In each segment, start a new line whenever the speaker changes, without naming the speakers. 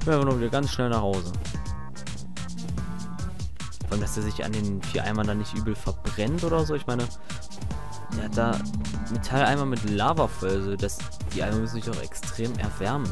Wir einfach nur wieder ganz schnell nach Hause. Vor allem, dass der sich an den 4 Eimern dann nicht übel verbrennt oder so. Ich meine, der hat da Metalleimer mit Lava voll. Also die Eimer müssen sich auch extrem erwärmen.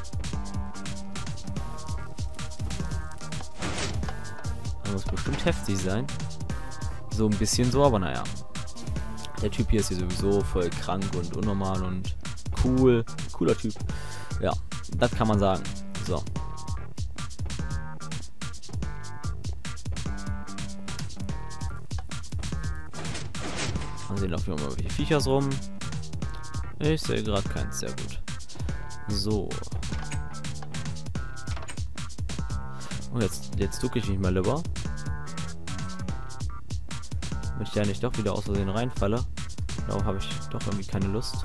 Das muss bestimmt heftig sein. So ein bisschen so, aber naja. Der Typ hier ist hier sowieso voll krank und unnormal und cool. Cooler Typ. Ja, das kann man sagen. So. Mal sehen, laufen wir mal welche Viechers rum. Ich sehe gerade keins. Sehr gut. So. Und jetzt ducke ich mich mal lieber. Damit ich ja nicht doch wieder aus Versehen reinfalle. Darauf habe ich doch irgendwie keine Lust.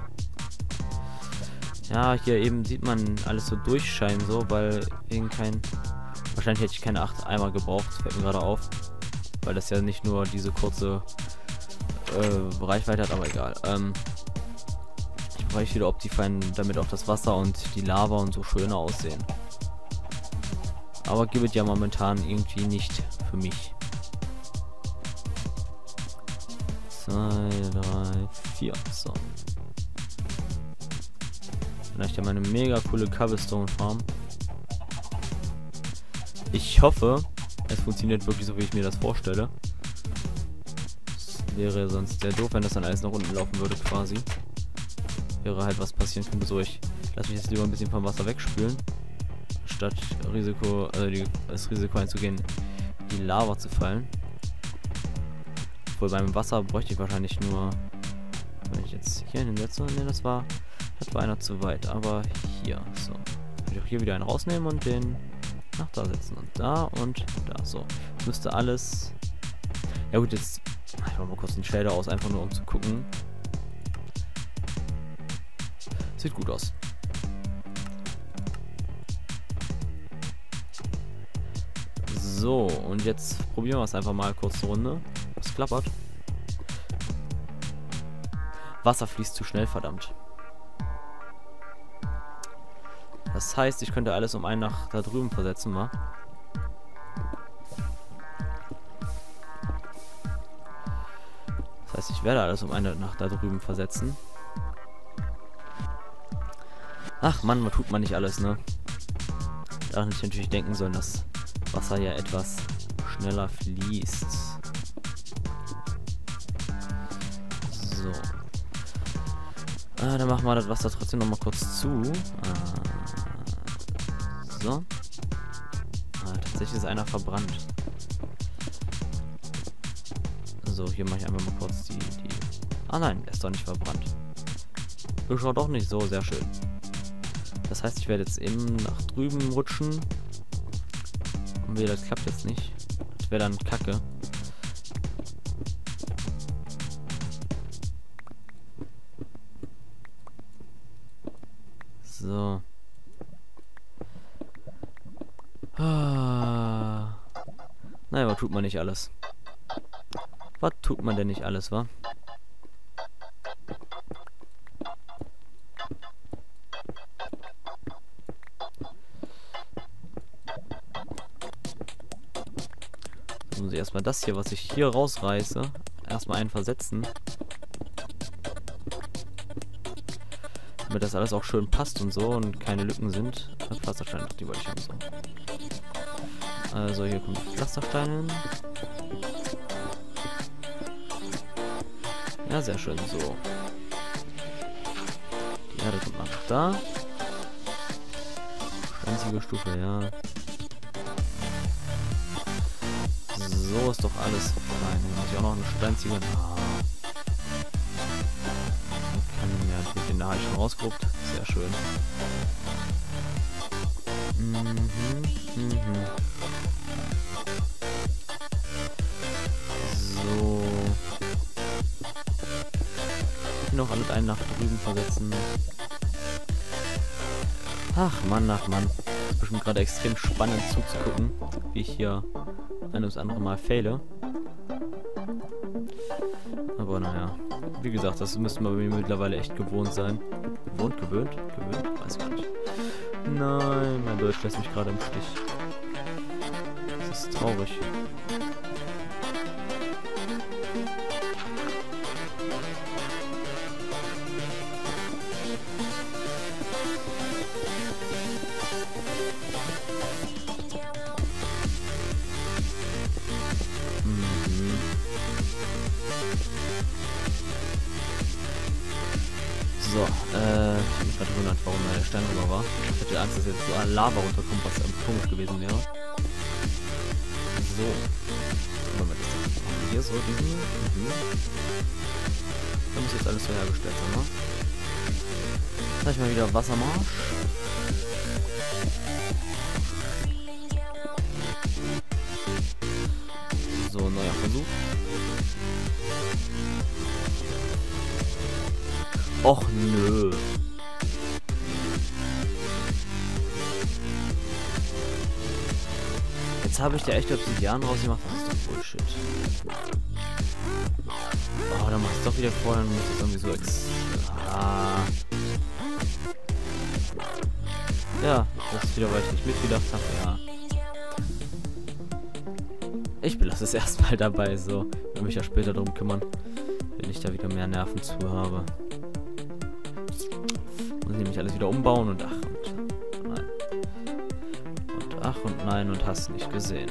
Ja, hier eben sieht man alles so durchscheinen, so, weil wegen wahrscheinlich hätte ich keine 8 Eimer gebraucht, fällt mir gerade auf. Weil das ja nicht nur diese kurze Reichweite hat, aber egal. Ich brauche wieder Optifine, damit auch das Wasser und die Lava und so schöner aussehen. Aber gibt es ja momentan irgendwie nicht für mich. 2, 3, 4. So. Vielleicht ja meine mega coole Cobblestone Farm. Ich hoffe, es funktioniert wirklich so, wie ich mir das vorstelle. Das wäre sonst sehr doof, wenn das dann alles nach unten laufen würde quasi. Wäre halt was passieren könnte. So, ich lasse mich jetzt lieber ein bisschen vom Wasser wegspülen, statt das Risiko einzugehen, in die Lava zu fallen. Obwohl beim Wasser bräuchte ich wahrscheinlich nur, wenn ich jetzt hier hinsetze, ne, das war einer zu weit, aber hier, so. Würde ich auch hier wieder einen rausnehmen und den nach da setzen und da. So. Müsste alles. Ja gut, jetzt ich mache mal kurz den Shader aus, einfach nur um zu gucken. Sieht gut aus. So, und jetzt probieren wir es einfach mal kurz eine Runde. Es klappert. Wasser fließt zu schnell, verdammt. Das heißt, ich könnte alles um einen nach da drüben versetzen, mal. Das heißt, ich werde alles um einen nach da drüben versetzen. Ach Mann, was tut man nicht alles, ne? Da hätte ich natürlich denken sollen, dass Wasser ja etwas schneller fließt. So. Dann machen wir das Wasser trotzdem noch mal kurz zu. So. Tatsächlich ist einer verbrannt. So, hier mache ich einfach mal kurz die... Ah nein, der ist doch nicht verbrannt. Schaut doch nicht so, sehr schön. Das heißt, ich werde jetzt eben nach drüben rutschen. Und das klappt jetzt nicht. Das wäre dann Kacke. So. Naja, was tut man nicht alles? Was tut man denn nicht alles, wa? So, muss ich erstmal das hier, was ich hier rausreiße, erstmal einen versetzen. Damit das alles auch schön passt und so und keine Lücken sind. Das Pflastersteine, die wollte ich haben, so. Also hier kommen die Pflastersteine hin. Ja, sehr schön, so. Die Erde kommt nach da. Einzige Stufe, ja. So ist doch alles fein. Dann muss ich auch noch eine steinzige. Den habe ich schon rausgeguckt. Sehr schön. So. Noch alles einen nach drüben versetzen. Ach Mann, ach Mann. Das ist bestimmt gerade extrem spannend zuzugucken, wie ich hier ein oder andere Mal faile. Aber naja. Wie gesagt, das müsste man mir mittlerweile echt gewohnt sein. Gewöhnt? Weiß ich nicht. Nein, mein Deutsch lässt mich gerade im Stich. Das ist traurig. So, ich habe mich gerade gewundert, warum der Stein rüber war. Ich hatte Angst, dass jetzt so eine Lava runterkommt, was komisch gewesen wäre. So. Moment, das haben wir hier so diesen. Da muss jetzt alles so hergestellt sein, ne? Jetzt habe ich mal wieder Wassermarsch. So, neuer Versuch. Och nö. Jetzt habe ich da echt Obsidian rausgemacht. Das ist doch Bullshit. Oh, dann machst du doch wieder vorher und musst es irgendwie so Ja, das ist wieder, weil ich nicht mitgedacht habe. Ja. Ich belasse es erstmal dabei, so. Ich will mich ja später darum kümmern, wenn ich da wieder mehr Nerven zu habe. Muss ich nämlich alles wieder umbauen und ach und nein. Und ach und nein und hast nicht gesehen.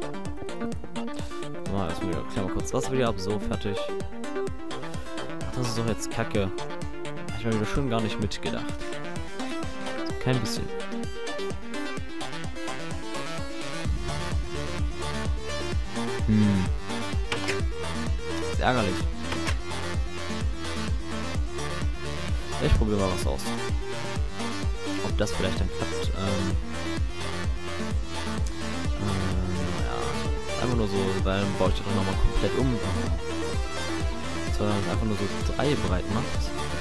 So, mal erstmal wieder, klären wir kurz das wieder ab. So, fertig. Ach, das ist doch jetzt Kacke. Hab ich mal wieder schon gar nicht mitgedacht. Also kein bisschen. Das ist ärgerlich. Ich probiere mal was aus. Ob das vielleicht dann klappt. Ja. Einfach nur so, weil dann baue ich das dann nochmal komplett um. So, dass es einfach nur so 3 breit macht.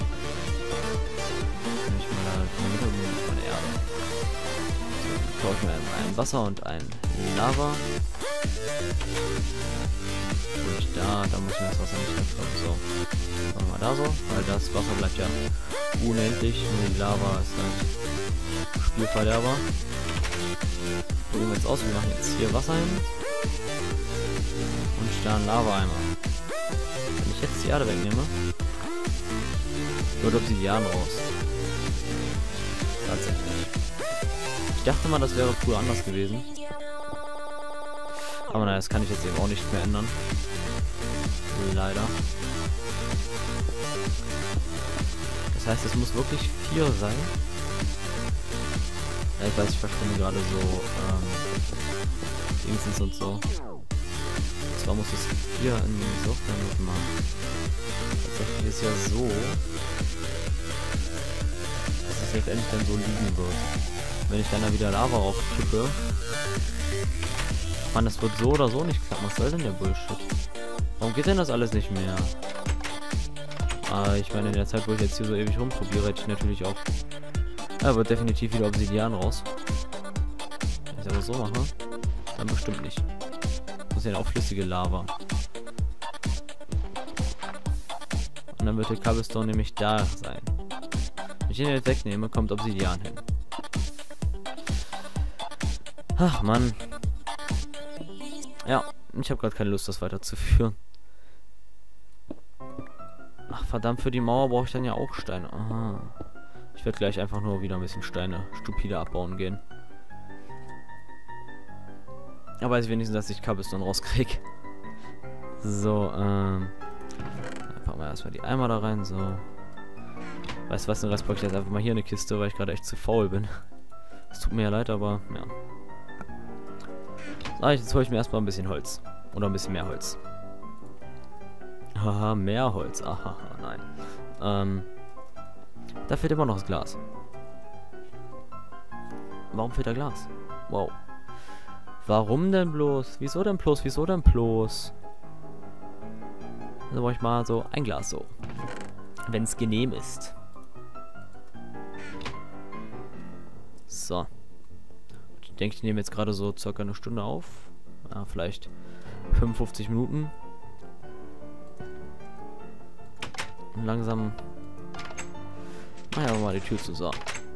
Dann ich mal da in der Mitte von der Erde. So, dann baue ich mir ein Wasser und ein Lava. Und da muss ich das Wasser nicht wegkommen. So. Machen wir mal da so, weil das Wasser bleibt ja unendlich. Nur die Lava ist halt Spielverderber. Probieren wir jetzt aus. Wir machen jetzt hier Wasser hin. Und da einen Lava-Eimer. Wenn ich jetzt die Erde wegnehme, wird Obsidian raus. Tatsächlich. Ich dachte mal, das wäre früher anders gewesen. Aber naja, das kann ich jetzt eben auch nicht mehr ändern. Leider. Das heißt, es muss wirklich 4 sein. Ja, ich weiß, ich verschwinde gerade so Dingsens und so. Und zwar muss es 4 in so machen. Tatsächlich ist ja so, dass es letztendlich dann so liegen wird. Wenn ich dann da wieder Lava rauf kippe. Mann, das wird so oder so nicht klappen. Was soll denn der Bullshit? Warum geht denn das alles nicht mehr? Ich meine, in der Zeit, wo ich jetzt hier so ewig rumprobiere, hätte ich natürlich auch... Ja, wird definitiv wieder Obsidian raus. Wenn ich das aber so mache, dann bestimmt nicht. Das ist ja auch flüssige Lava. Und dann wird der Cobblestone nämlich da sein. Wenn ich den jetzt wegnehme, kommt Obsidian hin. Ach, Mann. Ja, ich habe gerade keine Lust, das weiterzuführen. Ach, verdammt, für die Mauer brauche ich dann ja auch Steine. Aha. Ich werde gleich einfach nur wieder ein bisschen Steine stupide abbauen gehen. Aber weiß ich wenigstens, dass ich Cobblestone rauskriege. So, dann packen wir erstmal die Eimer da rein, so. Weißt du was, den Rest packe ich jetzt einfach mal hier in eine Kiste, weil ich gerade echt zu faul bin. Es tut mir ja leid, aber ja. So, jetzt hole ich mir erstmal ein bisschen Holz. Oder ein bisschen mehr Holz. Haha, mehr Holz. Aha, nein. Da fehlt immer noch das Glas. Warum fehlt da Glas? Wow. Warum denn bloß? Wieso denn bloß? Wieso denn bloß? Also brauche ich mal so ein Glas so. Wenn es genehm ist. So. Ich denke, ich nehme jetzt gerade so circa eine Stunde auf. Ja, vielleicht 55 Minuten. Und langsam... Naja, mal die Tür zu sagen.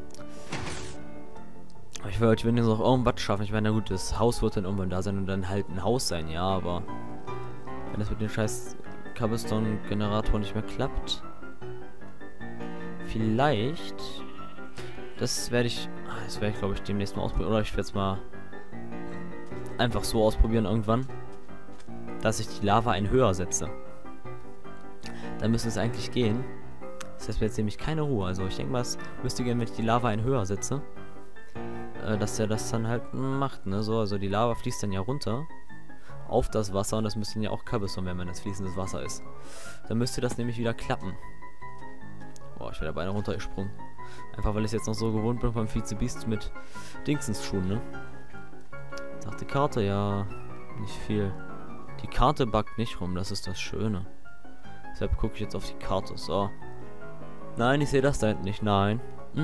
Aber ich will heute wenigstens noch irgendwas schaffen. Ich meine, na gut, das Haus wird dann irgendwann da sein und dann halt ein Haus sein, ja, aber... Wenn das mit dem scheiß Cobblestone-Generator nicht mehr klappt... Vielleicht... Das werde ich, glaube ich, demnächst mal ausprobieren. Oder ich werde es mal einfach so ausprobieren irgendwann, dass ich die Lava ein höher setze. Dann müsste es eigentlich gehen. Das heißt, wir jetzt nämlich keine Ruhe. Also ich denke mal, es müsste gehen, wenn ich die Lava ein höher setze, dass der das dann halt macht, ne? So, also die Lava fließt dann ja runter auf das Wasser und das müsste ja auch Cobblestone werden, wenn das fließendes Wasser ist. Dann müsste das nämlich wieder klappen. Boah, ich werde beinahe runtergesprungen. Einfach weil ich jetzt noch so gewohnt bin vom Vizebeast mit Dingsens-Schuhen, ne? Sagt die Karte, ja, nicht viel. Die Karte buggt nicht rum, das ist das Schöne. Deshalb gucke ich jetzt auf die Karte, so. Nein, ich sehe das da hinten nicht, nein.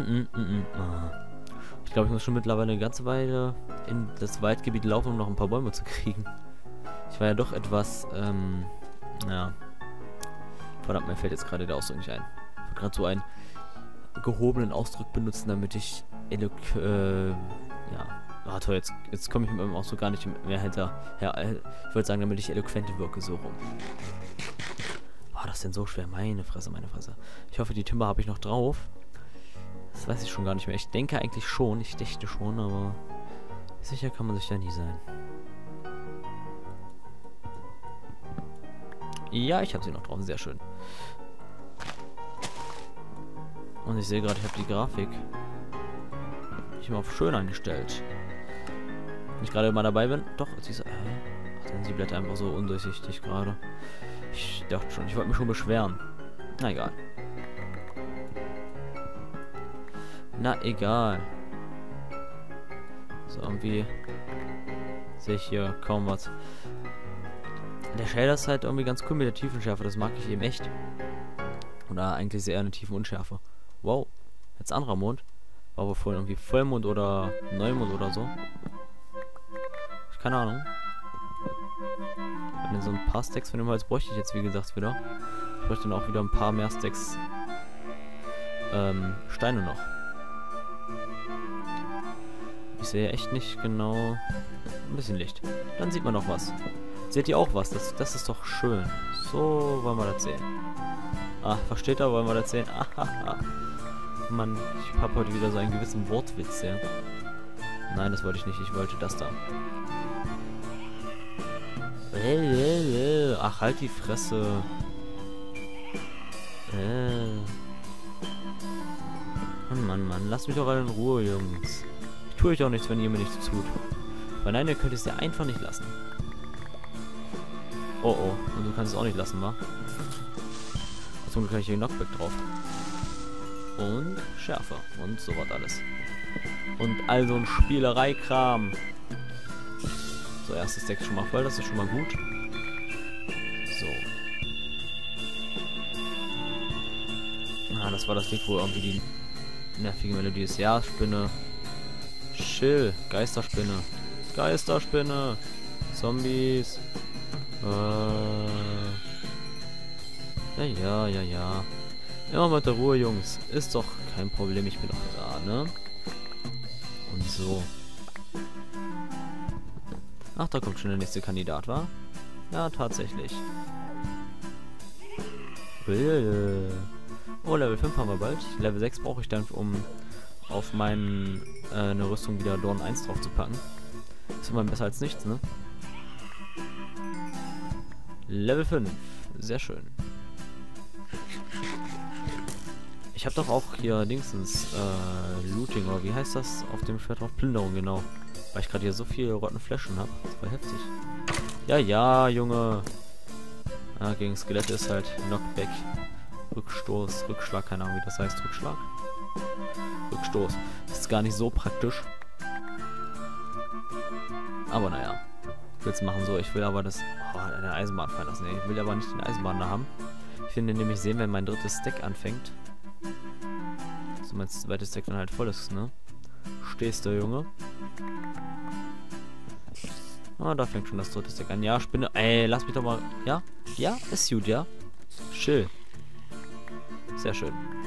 Ich glaube, ich muss schon mittlerweile eine ganze Weile in das Waldgebiet laufen, um noch ein paar Bäume zu kriegen. Ich war ja doch etwas, ja. Verdammt, mir fällt jetzt gerade der Ausdruck nicht ein. Ich wollte gerade so einen gehobenen Ausdruck benutzen, damit ich ja. Ah, toll, jetzt komme ich mit meinem Ausdruck gar nicht mehr hinter. Ja, ich wollte sagen, damit ich eloquent wirke, so rum. War das denn so schwer? Meine Fresse, meine Fresse. Ich hoffe, die Timber habe ich noch drauf. Das weiß ich schon gar nicht mehr. Ich denke eigentlich schon. Ich dächte schon, aber sicher kann man sich ja nie sein. Ja, ich habe sie noch drauf. Sehr schön. Und ich sehe gerade, ich habe die Grafik ich mal auf schön eingestellt. Wenn ich gerade mal dabei bin. Doch, jetzt ist ach, dann sind die Blätter einfach so undurchsichtig gerade. Ich dachte schon, ich wollte mich schon beschweren. Na egal. Na egal. So, irgendwie sehe ich hier kaum was. Der Shader ist halt irgendwie ganz cool mit der Tiefenschärfe. Das mag ich eben echt. Oder eigentlich sehr eine Tiefenunschärfe. Wow. Jetzt anderer Mond. War wohl vorhin irgendwie Vollmond oder Neumond oder so. Keine Ahnung. Wenn so ein paar Stacks von dem Holz bräuchte ich jetzt, wie gesagt, wieder. Ich bräuchte dann auch wieder ein paar mehr Stacks Steine noch. Ich sehe echt nicht genau. Ein bisschen Licht. Dann sieht man noch was. Seht ihr auch was? Das ist doch schön. So wollen wir das sehen. Ah, versteht ihr? Wollen wir das sehen? Ahaha. Mann, ich habe heute wieder so einen gewissen Wortwitz, ja. Nein, das wollte ich nicht. Ich wollte das da. Ach, halt die Fresse. Mann, lasst mich doch alle in Ruhe, Jungs. Ich tue euch auch nichts, wenn ihr mir nichts tut. Weil nein, ihr könnt es ja einfach nicht lassen. Oh, und du kannst es auch nicht lassen, wa? Zum Glück kann ich hier Knockback drauf. Und Schärfe. Und so was alles. Und all so ein Spielereikram. So, erstes Deck schon mal voll, das ist schon mal gut. So. Ah, das war das Lied, wo irgendwie die nervige Melodie ist. Ja, Spinne. Chill. Geisterspinne. Geisterspinne. Zombies. Ja. Immer mit der Ruhe, Jungs. Ist doch kein Problem, ich bin doch da, ne? Und so. Ach, da kommt schon der nächste Kandidat, wa? Ja, tatsächlich. Oh, Level 5 haben wir bald. Level 6 brauche ich dann, um auf meinen eine Rüstung wieder Dorn 1 drauf zu packen. Ist immer besser als nichts, ne? Level 5. Sehr schön. Ich habe doch auch hier Dingsens Looting, oder wie heißt das auf dem Schwert drauf? Plünderung, genau. Weil ich gerade hier so viele rotten Flaschen habe. Das war heftig. Ja, Junge. Ah, gegen Skelette ist halt Knockback. Rückstoß, Rückschlag, keine Ahnung, wie das heißt. Rückschlag? Rückstoß. Das ist gar nicht so praktisch. Aber naja. Ich will es machen so. Ich will aber das... Oh, eine Eisenbahn verlassen. Ich will aber nicht den Eisenbahn da haben. Ich finde nämlich sehen, wenn mein drittes Stack anfängt. So mein zweites Stack dann halt voll ist, ne? Stehst du, Junge? Ah, da fängt schon das dritte Stack an. Ja, Spinne. Ey, lass mich doch mal... Ja? Ja? Ist gut, ja? Chill. Sehr schön.